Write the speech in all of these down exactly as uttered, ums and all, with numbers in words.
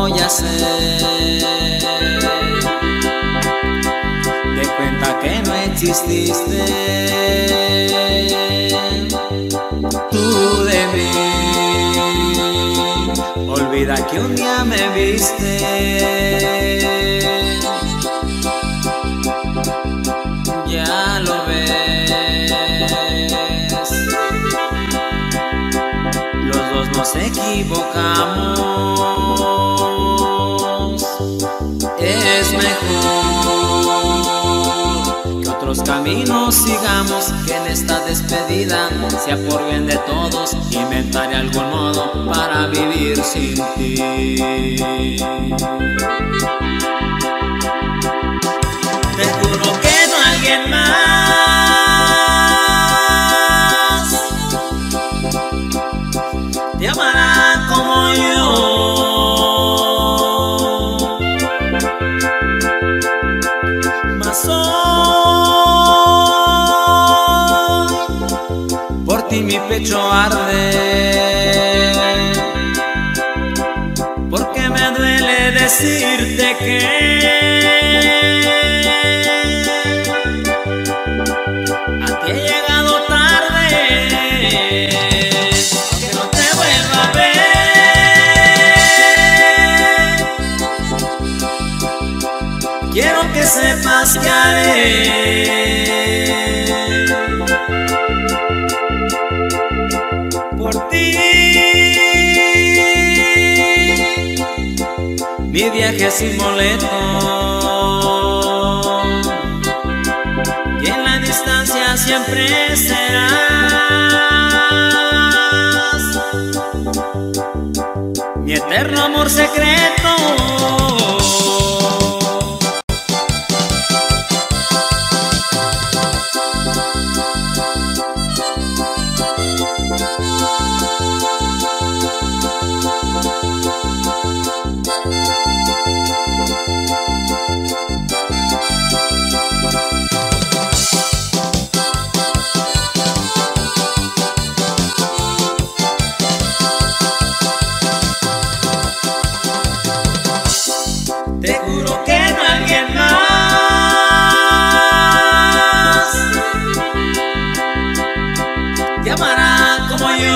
voy a hacer? De cuenta que no exististe tú de mí. Olvida que un día me viste. Ya lo ves, los dos nos equivocamos. Es mejor que otros caminos sigamos, que en esta despedida sea por bien de todos. Inventaré algún modo para vivir sin ti. Te juro que no alguien más te amará como yo. Mas hoy por ti mi pecho arde, porque me duele decirte que sepas que haré por ti. Mi viaje sin boleto, y en la distancia siempre serás mi eterno amor secreto. Te juro que no alguien más te amará como yo.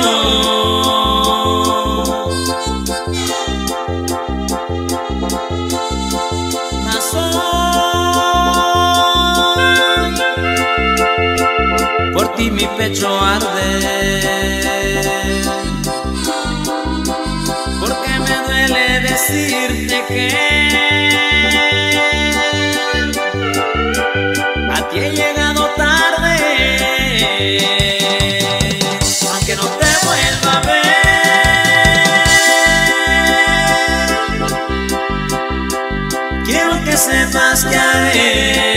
Mas hoy por ti mi pecho arde, porque me duele decirte que a ti he llegado tarde. Aunque no te vuelva a ver, quiero que sepas que haré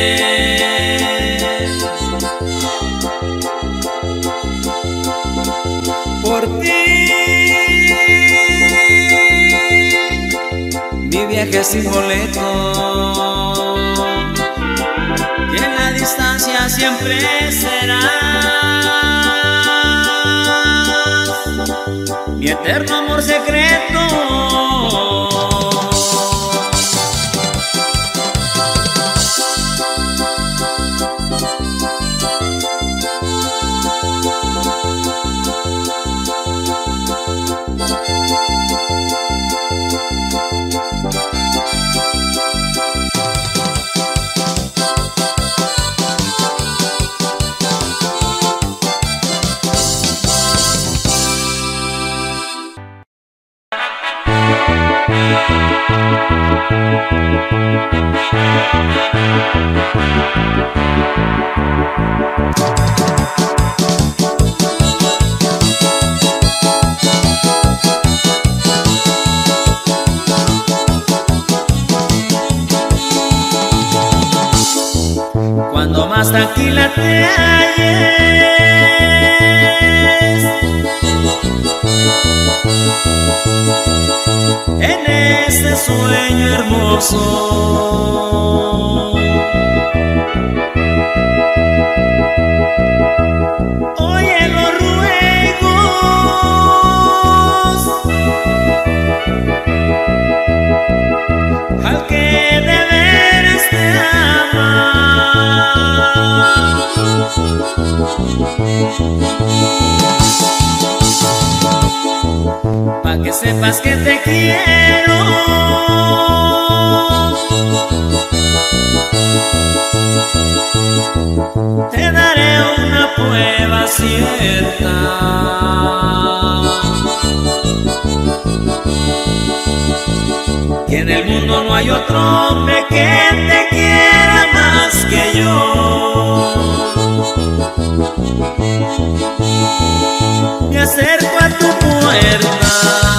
por ti. Mi viaje sin boleto, y en la distancia siempre serás mi eterno amor secreto. Cuando más tranquila te halles en este sueño hermoso, oye los ruegos sepas que te quiero. Te daré una prueba cierta, que en el mundo no hay otro hombre que te quiera más que yo. Me acerco a tu puerta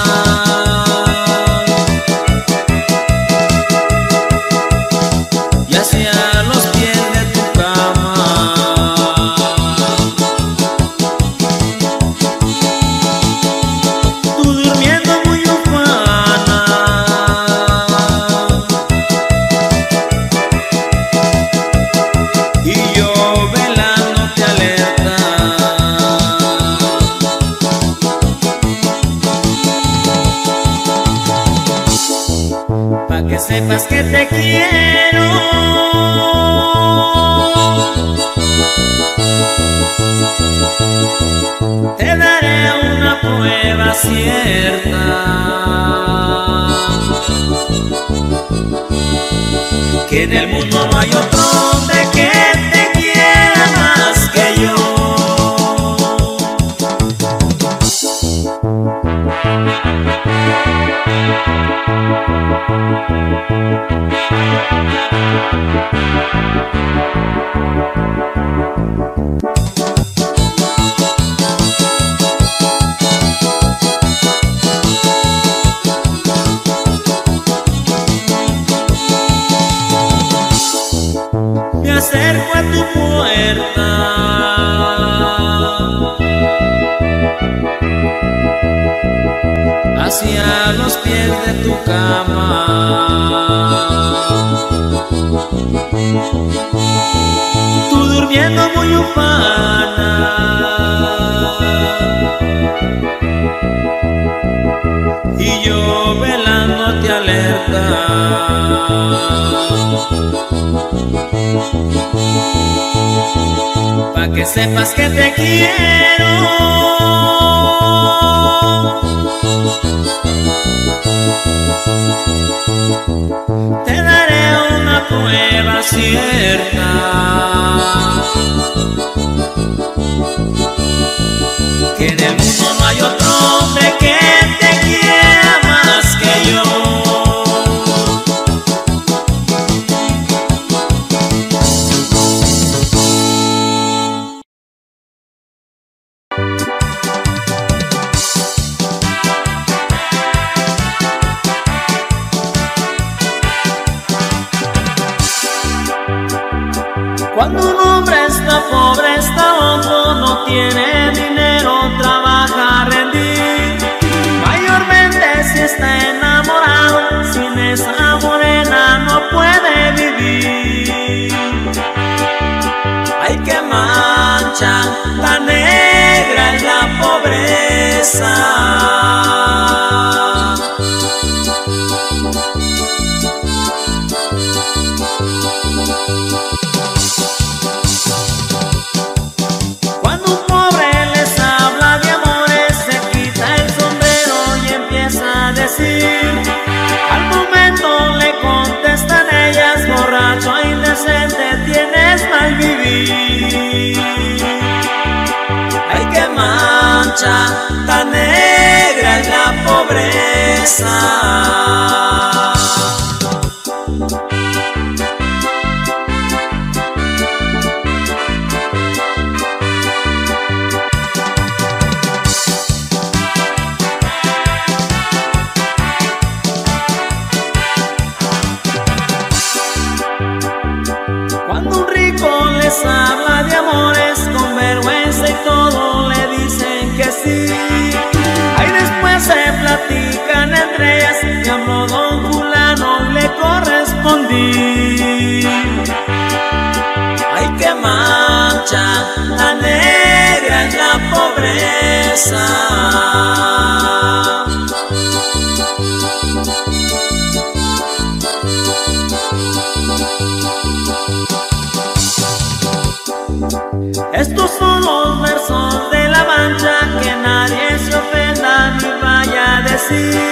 y hacia los pies de tu cama. Tú durmiendo muy ufana y yo velándote alerta. Pa' que sepas que te quiero. Te daré una prueba cierta, que en el mundo no hay otro hombre que te quiera más que yo. Me acerco a tu puerta hacia los pies de tu cama. Tú durmiendo muy ufana y yo velándote alerta. Pa' que sepas que te quiero. Te daré una prueba cierta, que en el mundo no hay otro hombre que te quiera más que yo. Cuando un hombre está pobre, está hondo, no tiene dinero, trabaja a rendir. Mayormente si está enamorado, sin esa morena no puede vivir. Ay, qué mancha tan negra es la pobreza. Al momento le contestan ellas: borracho e indecente, tienes mal vivir. Ay, qué mancha tan negra es la pobreza. Habla de amores con vergüenza y todo le dicen que sí. Ahí después se platican entre ellas: me habló don fulano y le correspondí. Ay, qué mancha tan negra es la pobreza. Estos son los versos de La Mancha, que nadie se ofenda ni vaya a decir.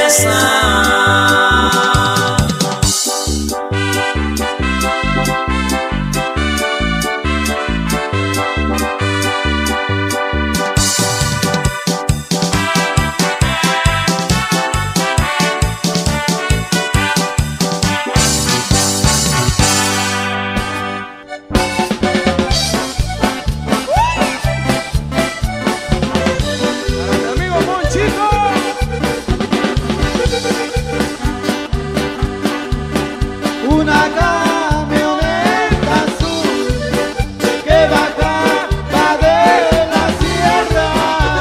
Una camioneta azul que bajaba de la sierra,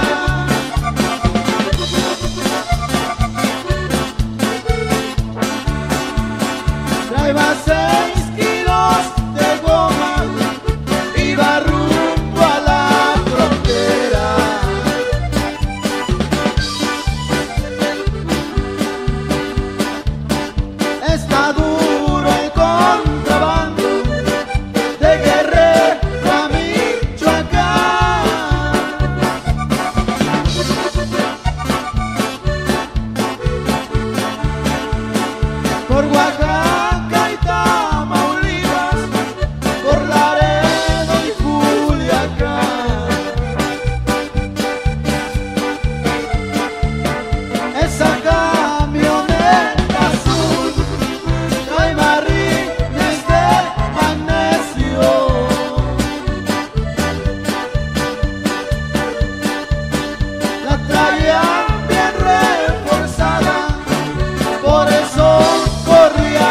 traía seis kilos de goma, iba rumbo a la frontera. Está duro el contrabando de Guerrero a Michoacán. Por Oaxaca y Tamaulipas, por Laredo y Culiacán. Esa camioneta azul trae barriles de magnesio. La traía bien reforzada, por eso corría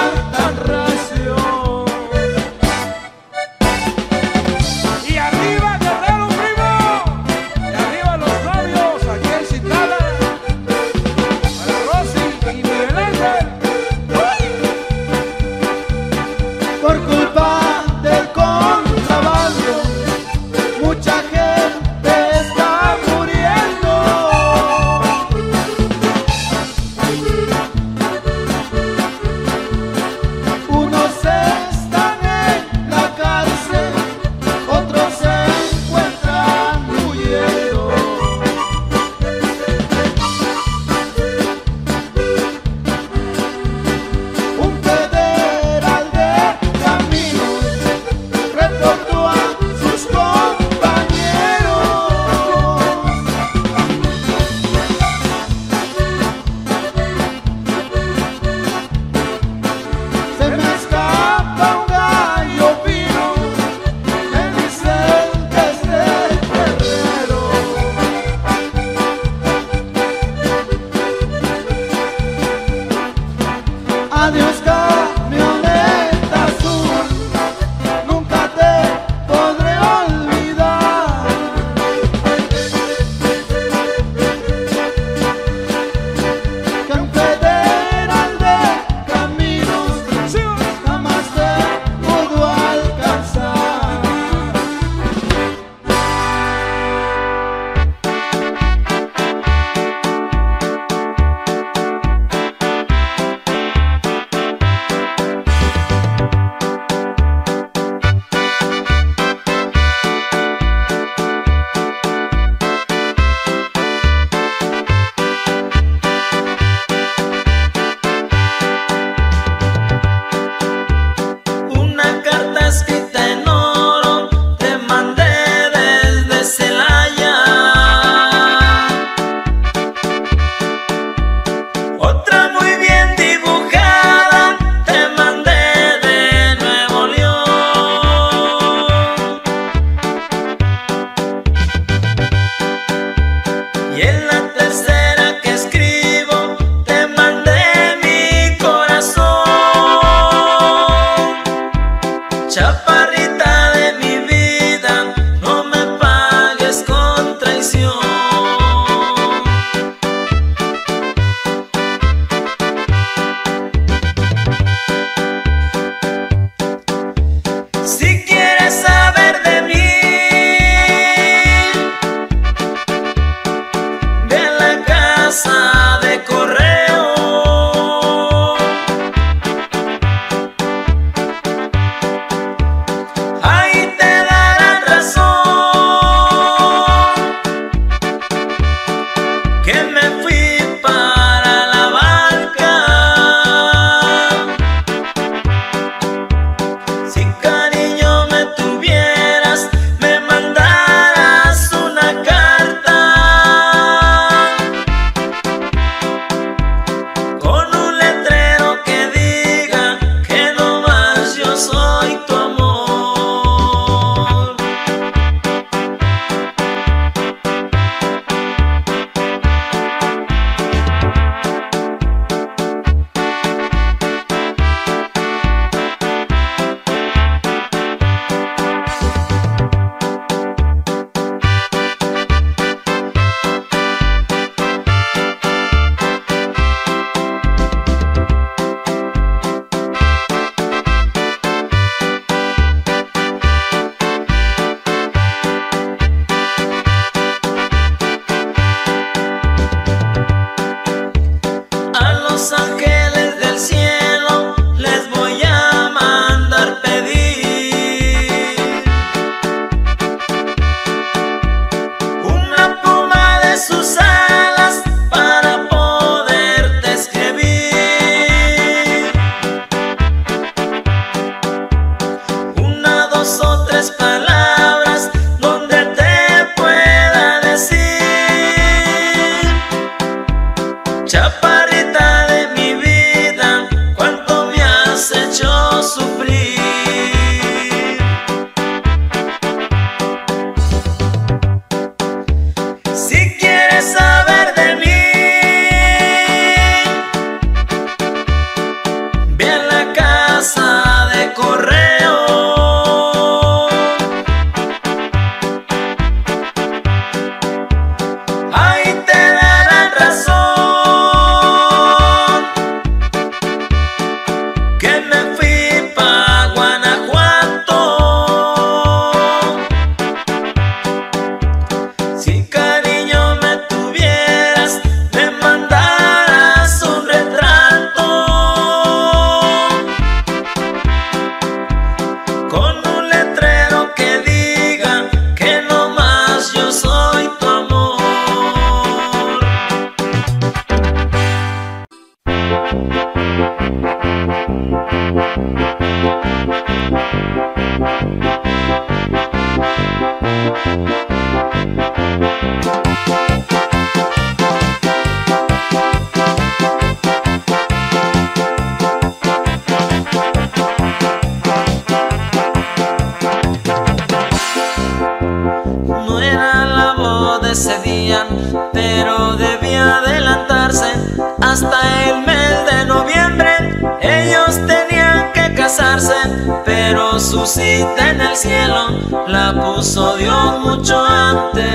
tenían que casarse, pero su cita en el cielo la puso Dios mucho antes.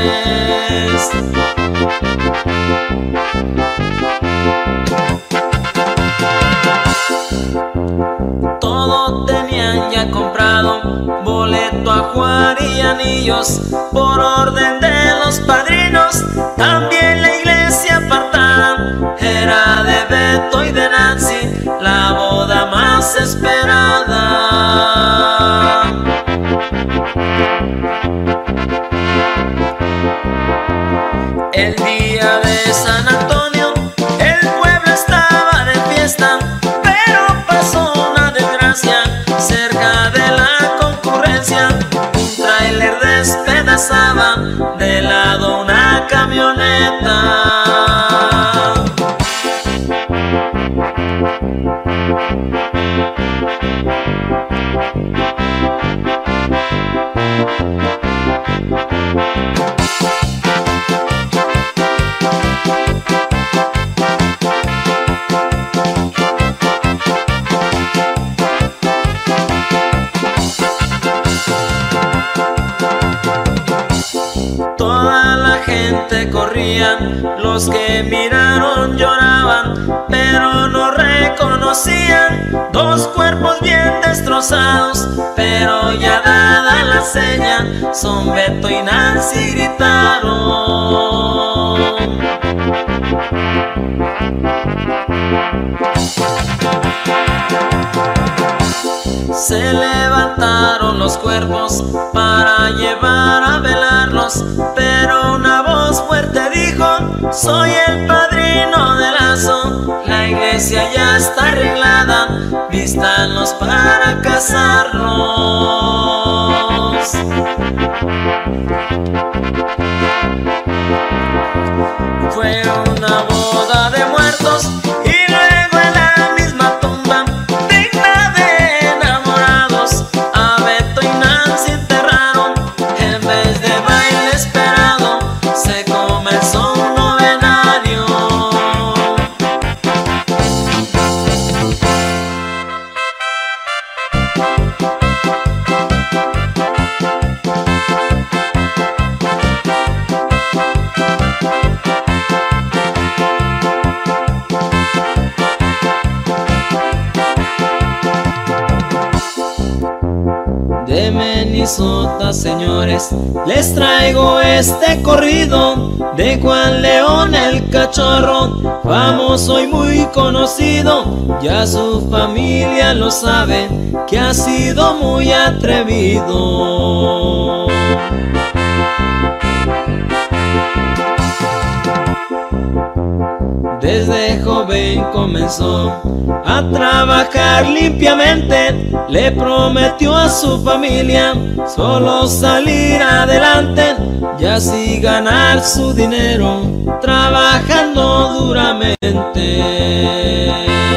Todo tenían ya comprado, boleto, ajuar y anillos, por orden de los padrinos. También la iglesia apartada era de Beto y de Nancy, la boda más esperada. El día de San Antonio el pueblo estaba de fiesta, pero pasó una desgracia cerca de la concurrencia. Un tráiler despedazaba de lado una camioneta. Toda la gente corría, los que miraron lloraban, pero no reconocían dos cuerpos bien destrozados. Pero ya dada la seña, son Beto y Nancy, gritaron. Se levantaron los cuerpos para llevar a velarlos, pero una voz fuerte dijo: soy el padrino de Lazo, la iglesia ya está arreglada, vístanlos para casarlos. Fue una boda de muertos y luego en la misma tumba, digna de enamorados, a Beto y Nancy enterraron. En vez de baile esperado, se comenzó un novenario. De Minnesota, señores, les traigo este corrido de Juan León el Cachorro, famoso y muy conocido. Ya su familia lo sabe, que ha sido muy atrevido. Desde joven comenzó a trabajar limpiamente, le prometió a su familia solo salir adelante y así ganar su dinero trabajando duramente.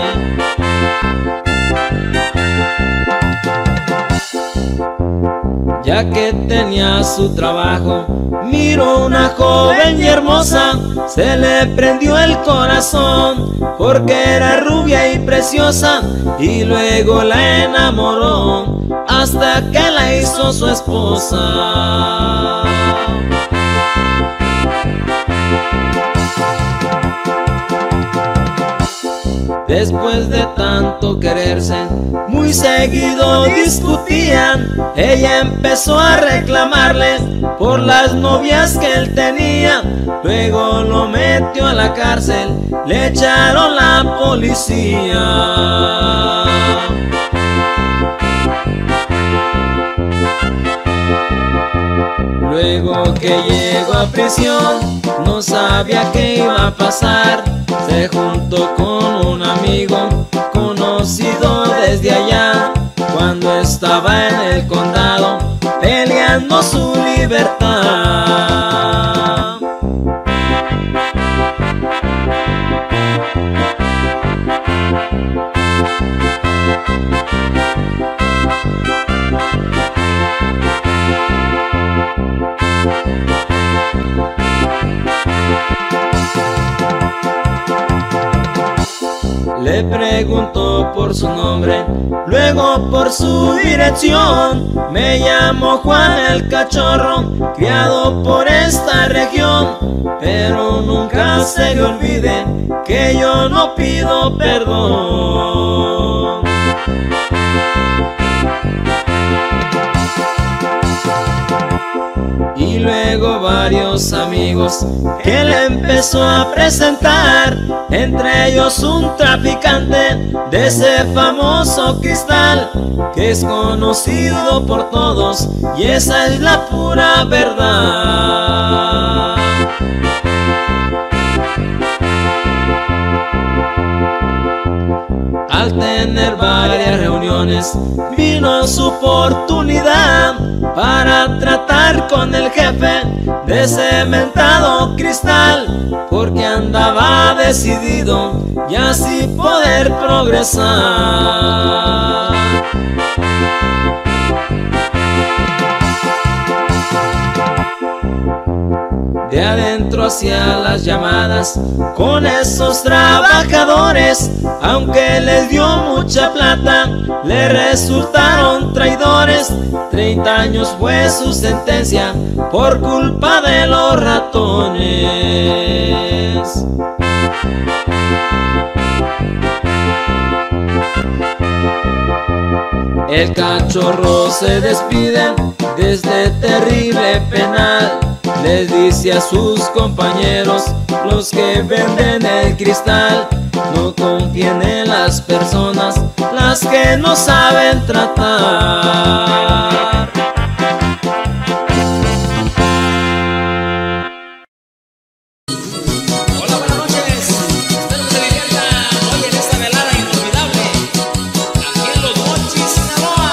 Ya que tenía su trabajo, miró una joven y hermosa, se le prendió el corazón porque era rubia y preciosa, y luego la enamoró hasta que la hizo su esposa. Después de tanto quererse, muy seguido discutían. Ella empezó a reclamarle por las novias que él tenía. Luego lo metió a la cárcel, le echaron la policía. Luego que llegó a prisión, no sabía qué iba a pasar. Se juntó con un amigo conocido desde allá, cuando estaba en el condado peleando su libertad. Le preguntó por su nombre, luego por su dirección. Me llamo Juan el Cachorro, criado por esta región, pero nunca se le olvide que yo no pido perdón. Y luego varios amigos que le empezó a presentar, entre ellos un traficante de ese famoso cristal, que es conocido por todos y esa es la pura verdad. Al tener varias reuniones, vino su oportunidad para tratar con el jefe de cementado cristal, porque andaba decidido y así poder progresar. De adentro hacia las llamadas con esos trabajadores, aunque les dio mucha plata, le resultaron traidores. Treinta años fue su sentencia por culpa de los ratones. El Cachorro se despide de este terrible penal. Les dice a sus compañeros, los que venden el cristal, no confíen en las personas, las que no saben tratar. Hola, buenas noches. Espero que se diviertan hoy en esta velada inolvidable, aquí en Los Mochis, Sinaloa.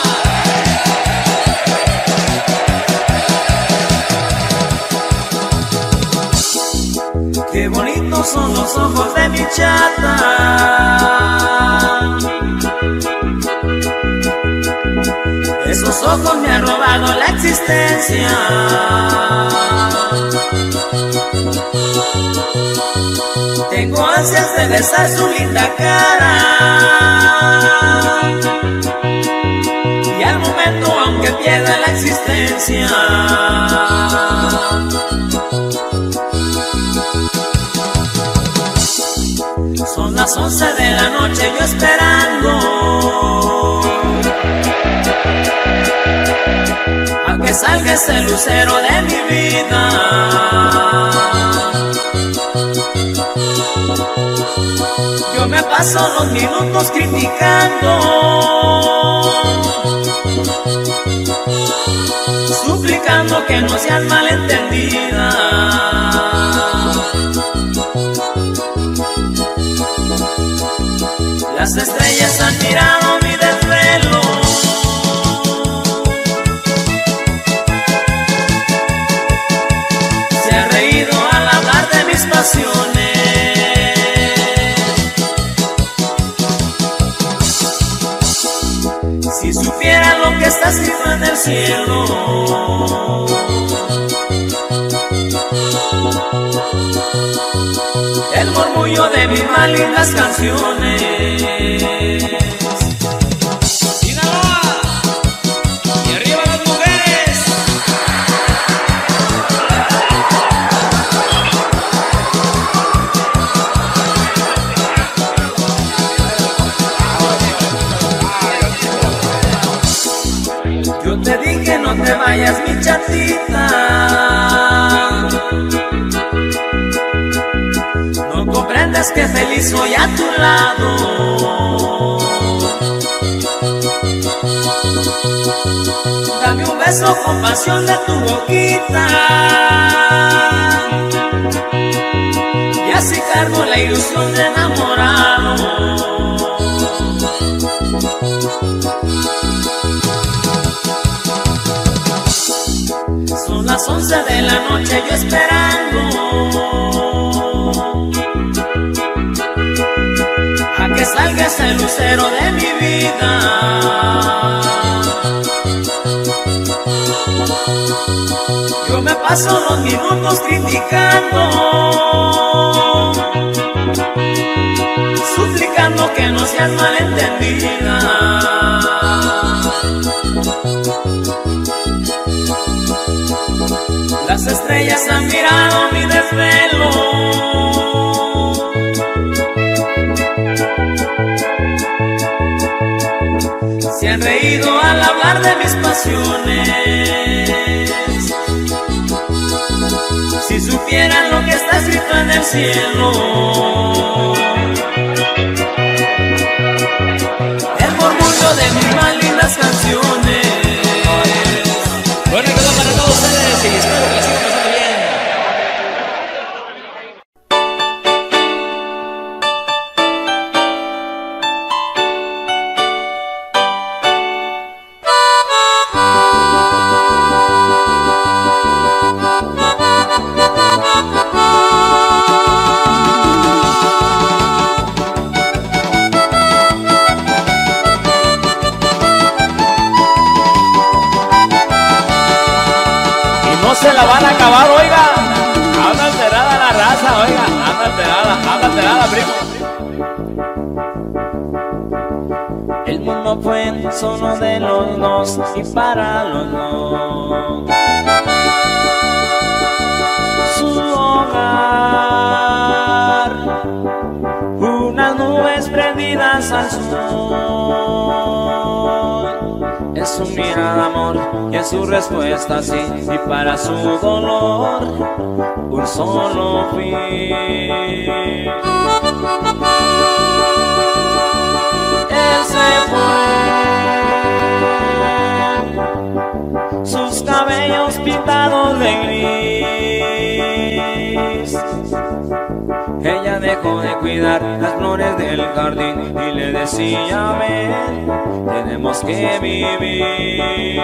Qué bonitos son los ojos de mi chata, esos ojos me han robado la existencia. Tengo ansias de besar su linda cara, y al momento aunque pierda la existencia. Son las once de la noche yo esperando a que salga ese lucero de mi vida. Yo me paso los minutos criticando, suplicando que no seas malentendida. Las estrellas han mirado mi desvelo, se ha reído al hablar de mis pasiones. Si supiera lo que está escrito en el cielo, el murmullo de mis más lindas canciones. Sinaloa, y arriba las mujeres. Yo te dije no te vayas mi chatita, no comprendes que feliz soy a tu lado. Dame un beso con pasión de tu boquita, y así cargo la ilusión de enamorado. Son las once de la noche yo esperando a que salga ese lucero de mi vida. Yo me paso los minutos criticando, suplicando que no seas malentendida. Las estrellas han mirado mi desvelo, se han reído al hablar de mis pasiones. Si supieran lo que está escrito en el cielo, el murmullo de mis más lindas canciones. Bueno, y quedó para todos ustedes y espero que la sigan pasando bien. Se la van a acabar, oiga. Anda alterada la raza, oiga. Anda alterada, anda alterada, primo. El mundo fue solo de los dos y para los dos. Su hogar, unas nubes prendidas al sol. Es su mirada amor y es su respuesta sí, y para su dolor un solo fin. Él se fue, sus cabellos pintados de gris. Ella dejó de cuidar las flores del jardín y le decía, ven, tenemos que vivir.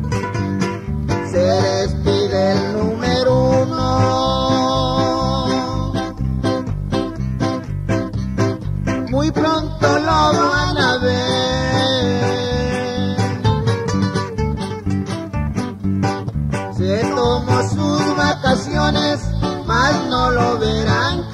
Se despide el número uno. lo verán